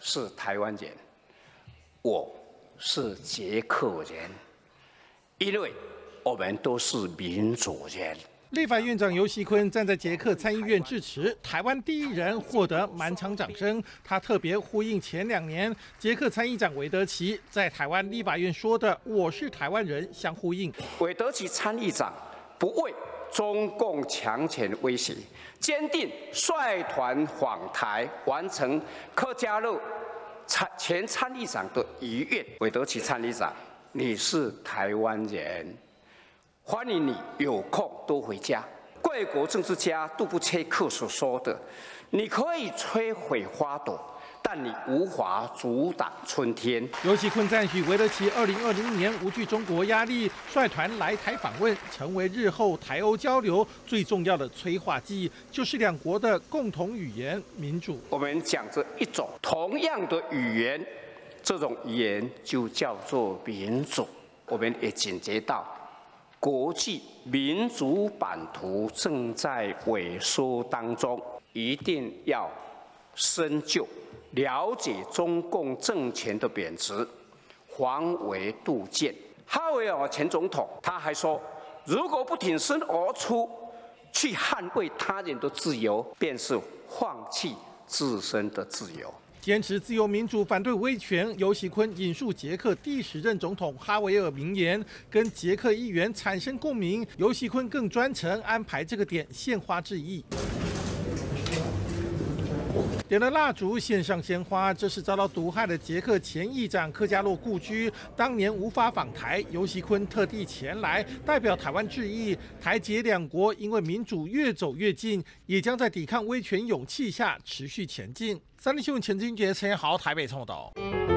是台湾人，我是捷克人，因为我们都是民主人。 立法院长游锡堃站在捷克参议院致辞，台湾第一人获得满场掌声。他特别呼应前2年捷克参议长韦德奇在台湾立法院说的"我是台湾人"相呼应。 韦德奇参议长不畏中共强权威胁，坚定率团访台，完成柯家乐前参议长的遗愿。韦德奇参议长，你是台湾人。欢迎你有空多回家。贵国政治家杜布切克所说的：“你可以摧毁花朵，但你无法阻挡春天。” 游锡堃赞许韦德奇2020年无惧中国压力，率团来台访问，成为日后台欧交流最重要的催化剂，就是两国的共同语言——民主。 我们讲着一种同样的语言，这种语言就叫做民主。我们也警觉到。国际民主版图正在萎缩当中，一定要深究、了解中共政权的贬值，防微杜渐。哈维尔前总统他还说，如果不挺身而出，去捍卫他人的自由，便是放弃自身的自由。 坚持自由民主，反对威权。游锡堃引述捷克第10任总统哈维尔名言，跟捷克议员产生共鸣。游锡堃更专程安排这个点献花致意。点了蜡烛，献上鲜花，这是遭到毒害的捷克前议长科加洛故居。当年无法访台，游锡堃特地前来，代表台湾致意。台捷两国因为民主越走越近，也将在抵抗威权勇气下持续前进。三立新闻陈金杰、陈彦豪台北报道。